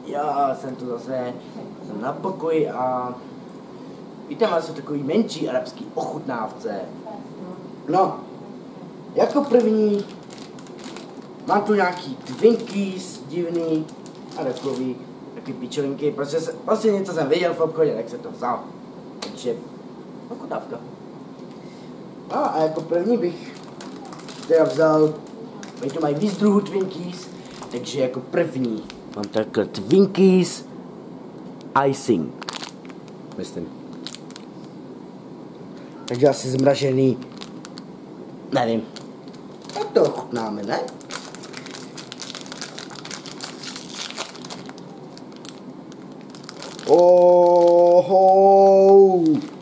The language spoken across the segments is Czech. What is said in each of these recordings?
Já jsem tu zase na pokoji a víte, má jsou takový menší arabský ochutnávce. No, jako první mám tu nějaký Twinkies divný a takový pičovinky, prostě něco jsem viděl v obchodě, tak se to vzal. Takže ochutnávka. No a jako první bych teda vzal, oni to mají víc druhů Twinkies, takže jako první mám takhle Twinkies icing, myslím. Takže asi zmražený, nevím. Tak to ochutnáme, ne? Oho!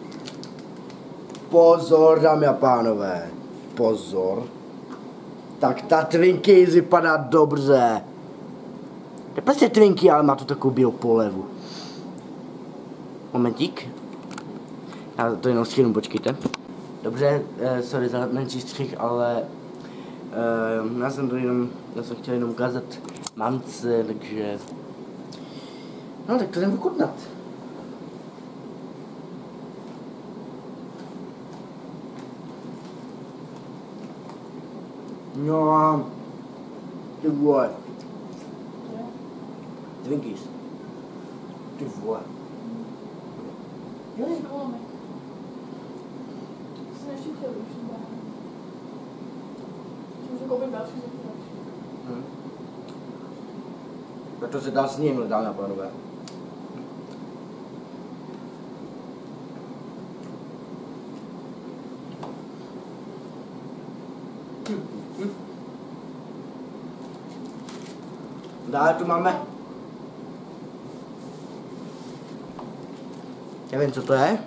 Pozor, dámy a pánové, pozor. Tak ta Twinkies vypadá dobře. To je prostě Twinkie, ale má tu takovou bílou polevu. Momentík. Já to jenom schynu, počkejte. Dobře, sorry za menší střih, ale já jsem chtěl jenom ukázat mamce, takže... No, tak to jdem ochutnat. No a... Ty vole. Twinkies. Ty vole. Jo, jsi neštítil už, nebo? Můžu koupit další zatívač. Tak to se dá s ním, dámy a pánové. Dále tu máme. Nevím, co to je.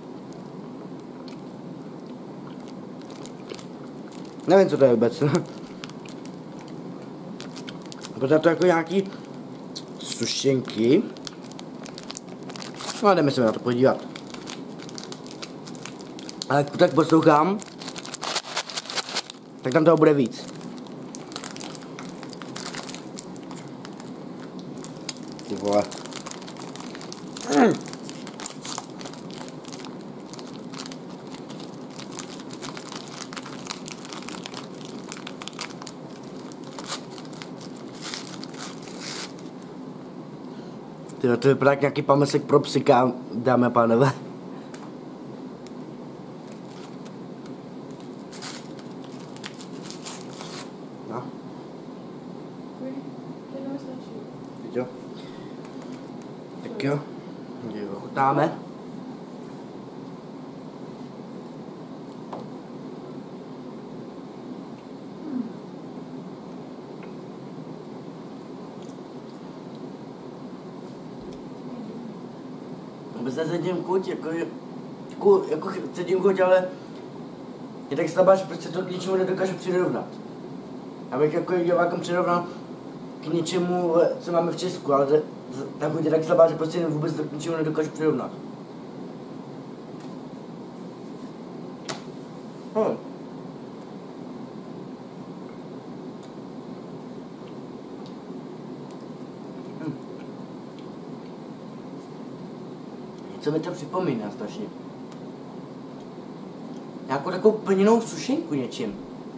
Nevím, co to je vůbec. Protože to jako nějaký sušenky. No a jdeme se na to podívat. Ale jak tak poslouchám, tak tam toho bude víc. Ty vole. Tyjo, to vypadá jak nějaký pamesek pro psika, dámy a pánové. No. Jo. Tak jo, ochutnáme. Vůbec necítím chuť, jako cítím chuť, ale je tak slabá, že prostě to k ničemu nedokážu přirovnat. Abych jako divákům přirovnal k něčemu, co máme v Česku, ale ta chuť je tak slabá, že prostě vůbec to k ničemu nedokážu přirovnat. Co mi to připomíná strašně. Nějakou takovou plněnou sušenku něčím.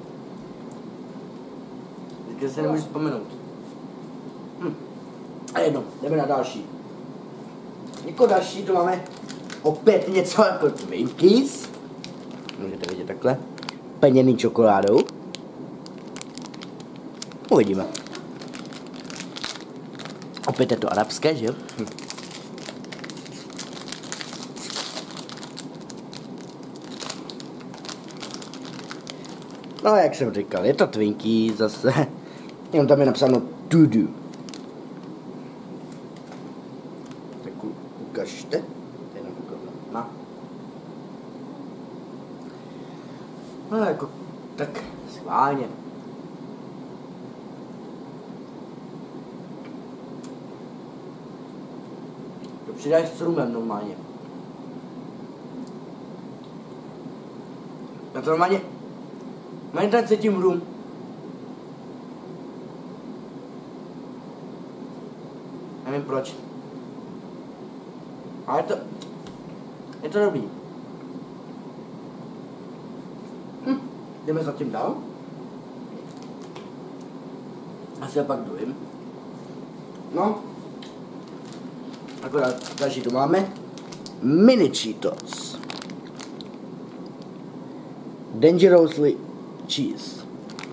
Teďka se nemůžu vzpomenout. A jedno, jdeme na další. Jako další tu máme opět něco jako Twinkies. Můžete vidět takhle. Plněný čokoládou. Uvidíme. Opět je to arabské, že jo? No, jak jsem říkal, je to Twinkies zase. Jenom tam je napsáno Dudu. Tak ukažte. No, jako, tak schválně. To přidáš s rumem normálně. Na to normálně tak cítím rum. Nevím proč. Ale je to dobrý. Jdeme zatím dál. Asi pak dojím. No. Akorát další tu máme. Mini Cheetos. Dangerously cheese.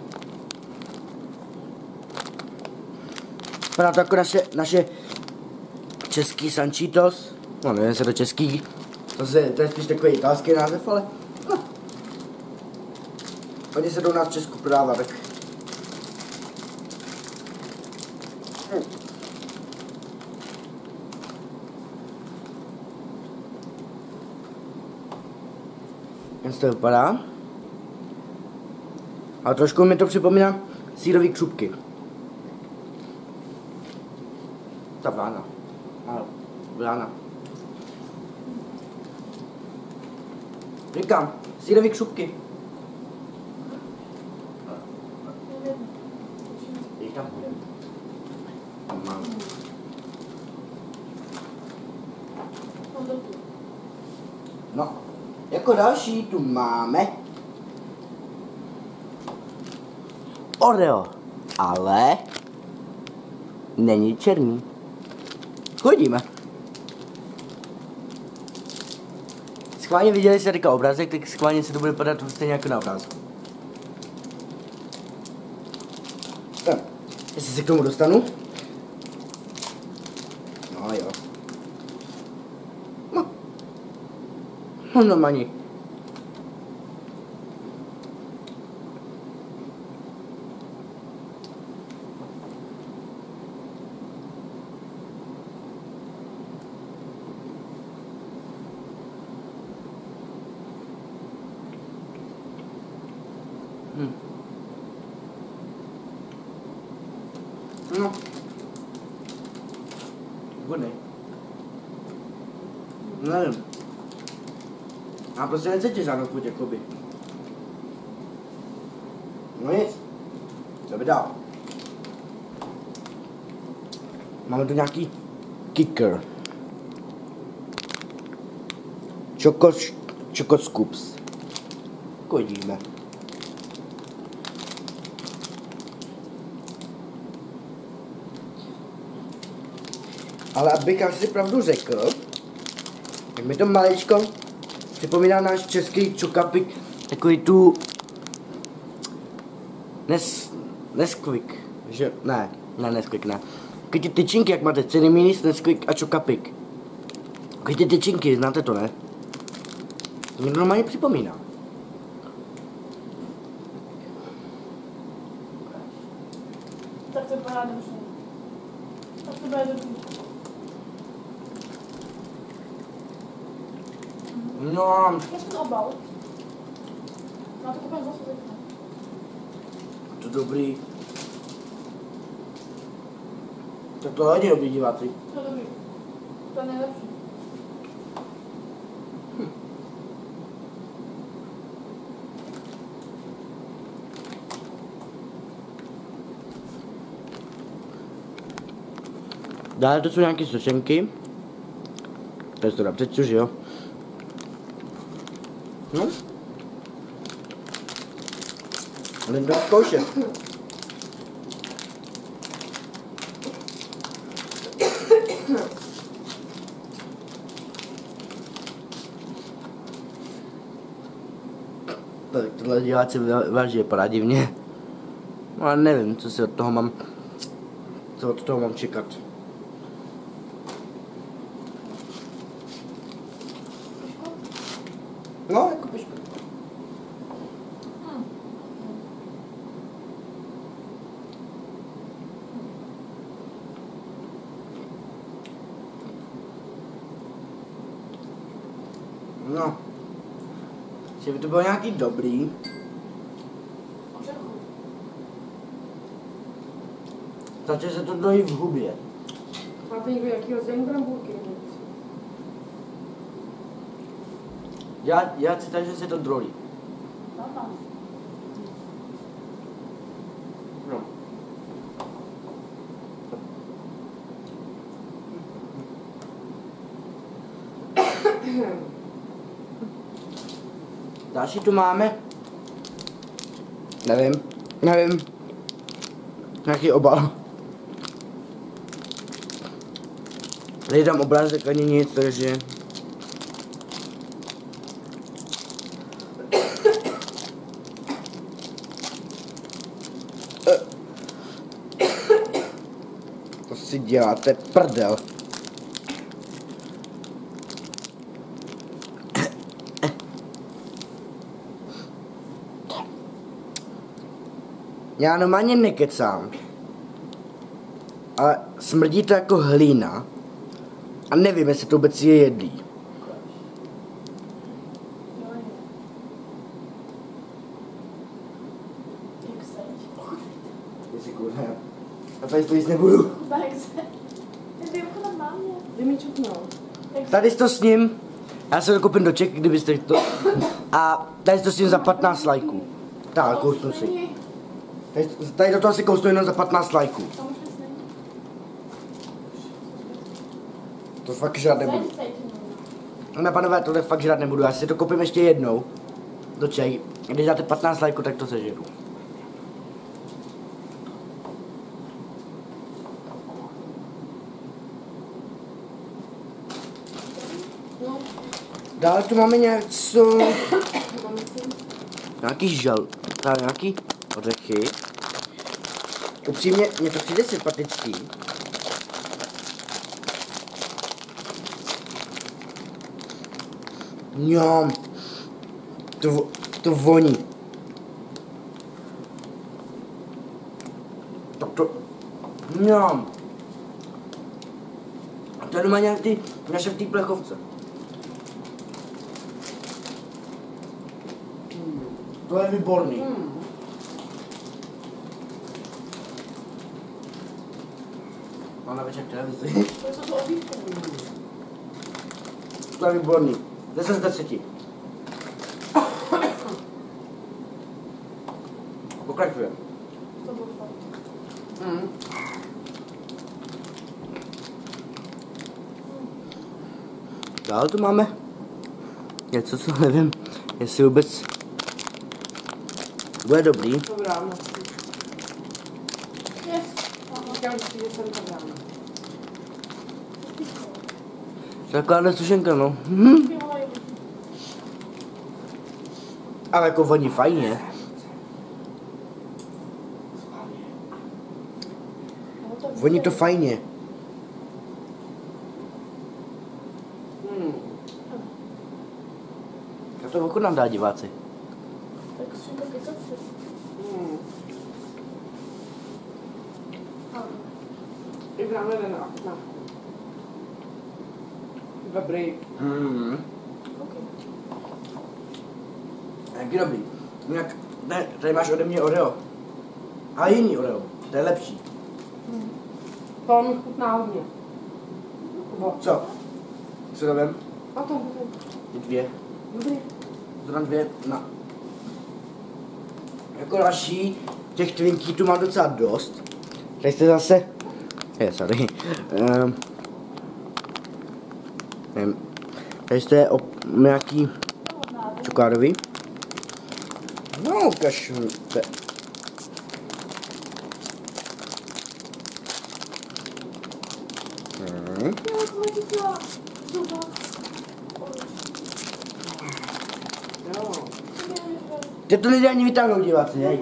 Vypadá to jako naše český San Cheetos. No nevím, jestli to český. To je spíš takový italský název, ale no. Oni se jdou nás v Česku prodávat, tak. Jak to vypadá. Ale trošku mi to připomíná sýrový křupky. Ta vlána. Ale vlána. Říkám, sýrový křupky. Je tam hodně. Mám. No, jako další tu máme Oreo, ale není černý. Chodíme. Schválně viděli jste teďka obrázek, tak schválně se to bude padat stejně jako na obrázku. Tak, jestli se k tomu dostanu. No jo. No normálně. No. Godnej. Nevím. A prostě necítím žádnou chuť, jakoby. No nic. Co by dál? Máme tu nějaký kicker. Choco Scoops. Kodíme. Ale abych asi pravdu řekl, tak mi to maličko připomíná náš český čokapik, takový tu Nesquik, že? Ne, Nesquik ne. Takový ty tyčinky, jak máte Ceny Minis, Nesquik a čokapik. Takový ty tyčinky, znáte to, ne? To mi normálně připomíná. Tak to vypadá dobře. Tak to bude dobrý. No, Jak ten obal? Na to koupím zase teď. to dobrý. Tak to hodně dobrý diváci. To je dobrý. To je nejlepší. Dále to jsou nějaké sušenky. To je to přečtu, že jo? No. Ale jdem zkoušet. Tak tohle diváci vážně vypadá divně. No ale nevím, co od toho mám čekat. No, jako pišku. No. Že by to bylo nějaký dobrý. Začne se to dojí v hubě. Máte někdo jakýho zembrambulky? Já cítím, že se to drolí. No. Další tu máme. Nevím. Nějaký obal. Tady tam obrázek ani nic, takže... To si děláte prdel. Já normálně nekecám, ale smrdí to jako hlína a nevím, jestli to vůbec je jedlý. A tady to jíst nebudu. Kdy mi čupnou? Tady to s ním, já se dokupím do Čech, kdybyste to. A tady to s ním za 15 lajků. Tak, kousnu si. Tady do toho si kousnu jenom za 15 lajků. To fakt žrát nebudu. Ne, panové, tohle fakt žrát nebudu. Já si to koupím ještě jednou do Čech. Když dáte 15 lajků, tak to sežeru. Dále tu máme něco... Nějaký žal... nějaký ořechy. Upřímně, mně to přijde sympatický. Mňam. To voní. Tak to... Mňam. To je doma nějak ty naše v té plechovce. To je výborný. Mám na večer televizi. To je výborný. 10 z 10. Pokračujeme. Dál tu máme něco, co nevím, jestli vůbec bude dobrý. Dobrá, no. Říkám, že jsem to dáme. Taková sušenka, no. Ale jako voní fajně. Voní to fajně. Já to ochutnám dát, diváci. I dáme ven na ochutnávku. Dobrý. Jaký dobrý. Jinak, ne, tady máš ode mě Oreo. A jiný Oreo. To je lepší. To mi chutná hodně. Co? Co to vem? A to Ty dvě. dobrý. To dám dvě na... Jako další, těch Twinkie tu mám docela dost. Tady jste zase... sorry. Nevím. Tady jste nějaký čokoládový. No, kašlete. Ty to nejde ani vytáhnout, diváci, hej.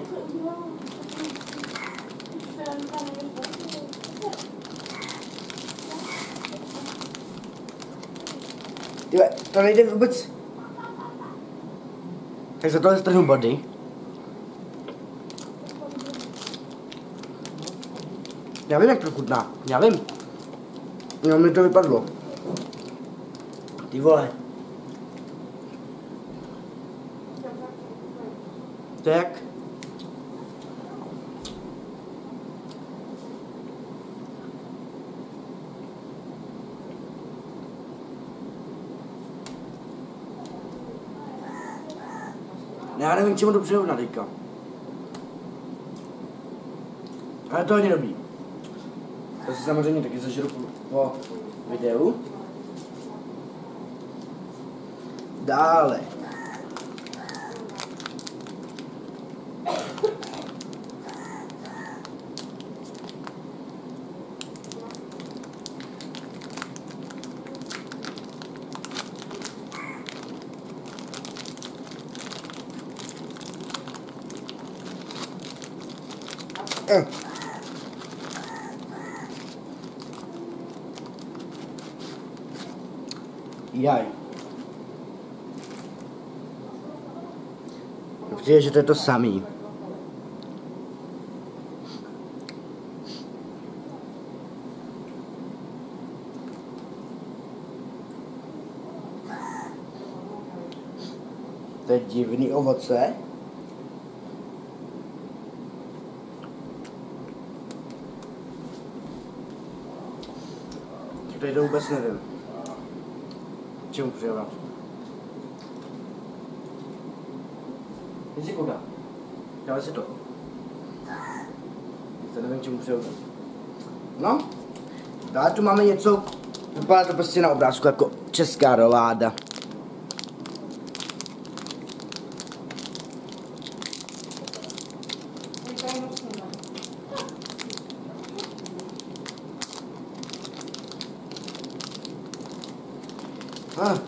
Tyve, to nejde vůbec. Tak za tohle strhnu body. Já vím, jak to chutná. Já vím. No, mi to vypadlo. Ty vole. Tak. Já nevím, čemu to přirovnat teďka. Ale to hodně dobrý. To si samozřejmě taky zažeru po videu. Dále. Jaj. Přijde, že to je to samý. To je divný ovoce. Tady to vůbec nevím. Čemu přijela? Jsi kuda? Dále si to. Já nevím, čemu přijela. No, dále tu máme něco, vypadá to prostě na obrázku jako česká roláda. Oh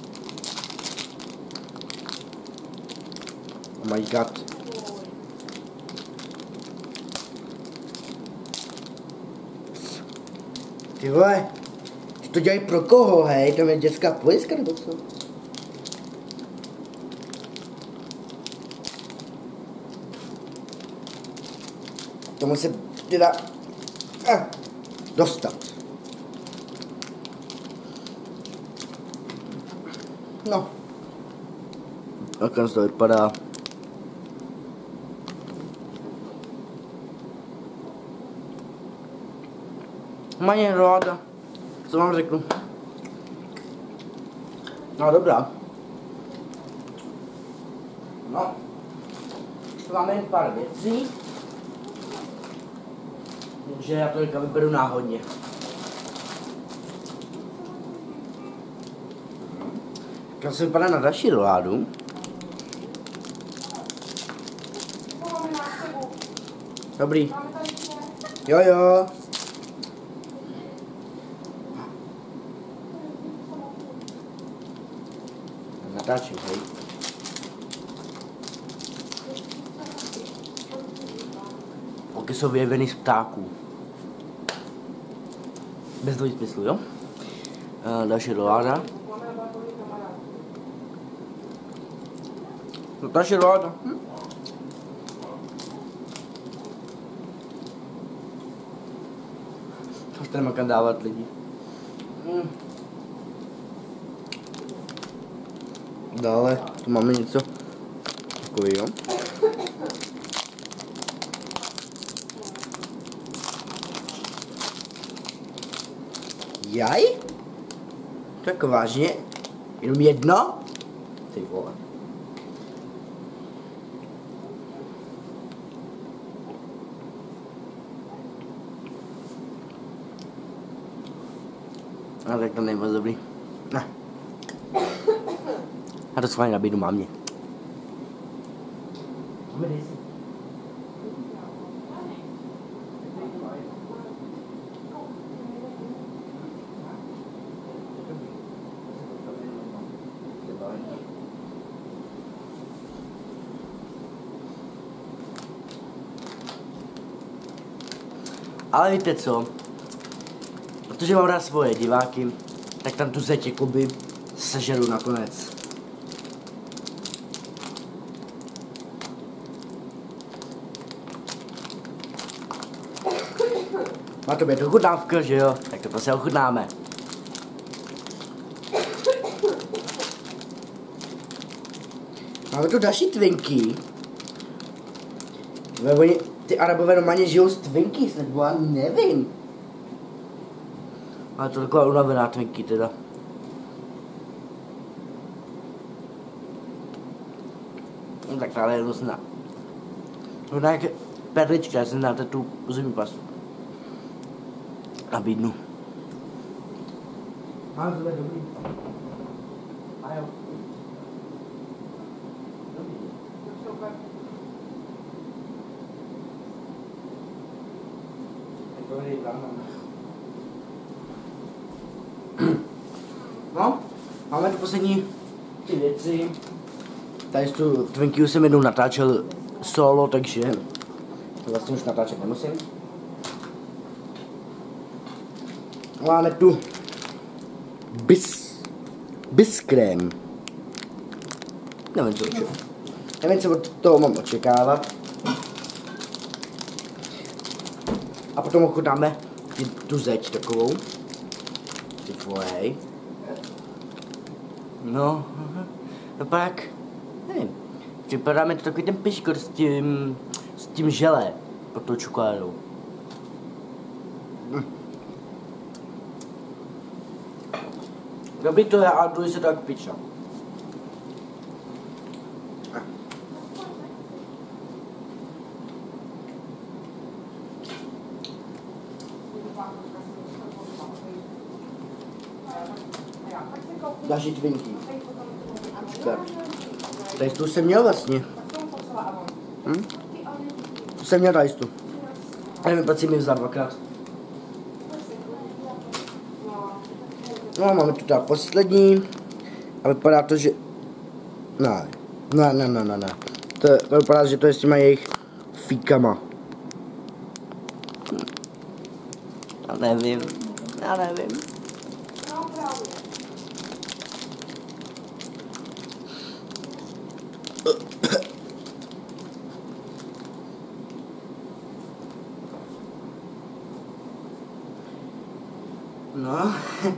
my god. Ty vole, to dělají pro koho, hej? To je dětská pojistka nebo co? Tomu se teda dostat. No. Takhle to vypadá. Maně ráda. Co vám řeknu? No dobrá. No. Tu máme jen pár věcí. Takže já to teďka vyberu náhodně. Jak se vypadá na další roládu. Dobrý. Jo jo. Natáčím, hej. Oky jsou vyjeveny z ptáků. Bez toho smyslu, jo? Další roláda. No další roláda. To nemá kam dávat lidi. Dále tu máme něco takového. Jaj? Tak vážně? Jenom jedno? Ty vole. A tak to není moc dobrý. Ne. Já to schválně nabídnu mámě. Ale víte co? Protože mám rád svoje diváky, tak tam tu zeď jakoby sežeru nakonec. Má to být ochutnávka, že jo? Tak to prostě ochutnáme. Máme tu další Twinky. Oni, ty Arabové normálně žijou z Twinkies, nebo já nevím. Ale to taková unavená Twinky teda. No tak tahle je různá. No tak perlička, já jsem dáte tu zimní pastu. Nabídnu. Mám to dobrý. A jo. No, máme tu poslední ty věci. Tady tu Twinkie jsem jednou natáčel solo, takže vlastně už natáčet nemusím. Máme tu biskrém. Nevím, co od toho mám očekávat. A potom ochutnáme tu zeď takovou. Ty vole. No, vypadá jak, nevím, připadá mi to takový ten piškot s tím želé, pod tou čokoládou. Dobrý to je, ale druhý se to jak piča. Další Twinkie. Tady tu jsem měl vlastně. Tu jsem měl tady tu. Nevím, proč si mi vzal dvakrát. No, máme tu tak poslední. A vypadá to, že... Ne. To vypadá, že to je s těma jejich fíkama. Já nevím. No.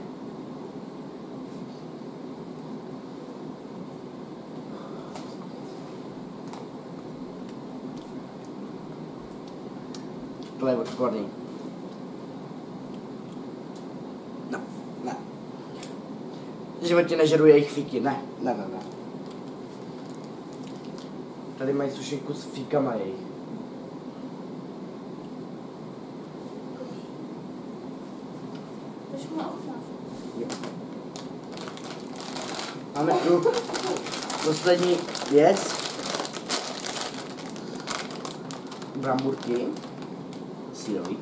To je odporný. No, ne. V životě nežeru jejich fíky, ne. Tady mají sušenku s fíkama jejich. Máme tu poslední věc. Bramburky. Sírový.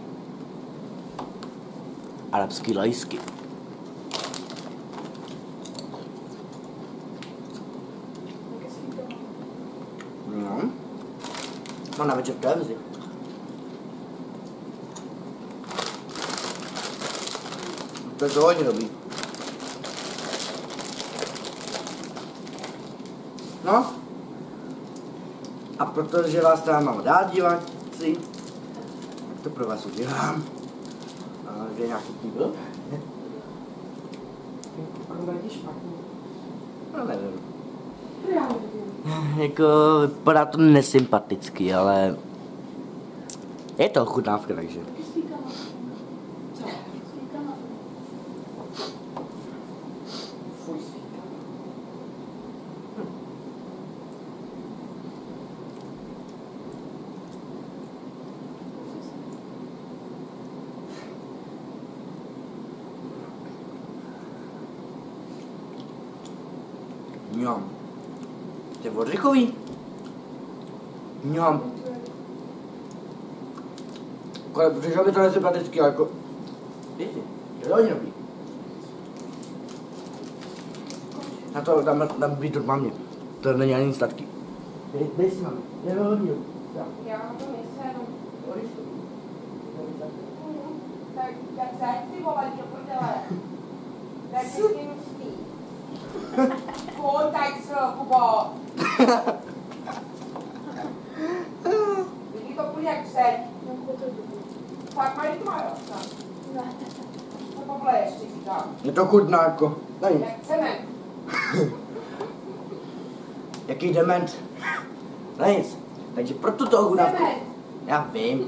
Arabský lajsky. No. Mám na večer v televizi. To je to hodně dobrý. No. A protože vás tam mám rád, diváci, to pro vás udělám. Kde je nějaký kýbl? No nevím. Jako vypadá to nesympaticky, ale je to ochutnávka, takže. Mňam. To je ořechový. Mňam. Přišlo mi to nesympatický, ale jako... Víte, je to hodně dobrý. Na to dám být mamě. To není ani sladký. Dej si, mami. Je to hodně dobrý. Já to nesedu. Tak zaď ty vole, do prdele. Tak si tím spí. Pojď, tak se, Kubo. Vidí to půjde jak zeď. Tak malý to má, jo? To poble ještě říkám. Je to chutná jako. Nevím. Jak cement. Jaký dement? Nic. Takže pro tuto ochutnávku. Cement. Já vím.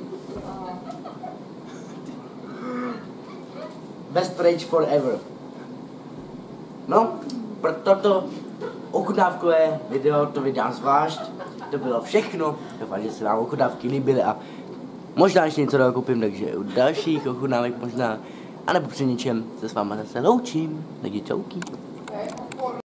Best rage forever. No, pro toto ochutnávkové video to vydám zvlášť. To bylo všechno. Doufám, že se vám ochutnávky líbily a možná ještě něco dokoupím, takže u dalších ochutnávek možná. A nebo při něčem se s váma zase loučím. Takže čauky.